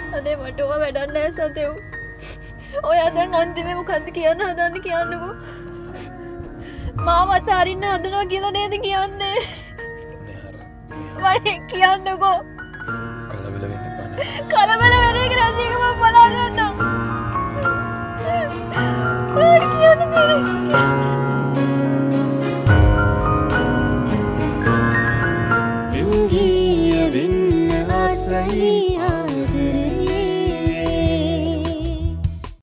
අනේ මට ඔය වැඩක් නැහැ සතෙව්. ඔයා දැන් අන්තිමේ මොකද්ද කියන්න හදන්නේ කියන්නකෝ. මාවත් අරින්න හදනවා කියලා නේද කියන්නේ? මට කියන්නකෝ. කලබල වෙන්න එපා නේ. කලබල වෙන එක නැති එක මම බලා ගන්නම්. ඔයාට කියන්න දෙන්නේ. Yungi vinna asai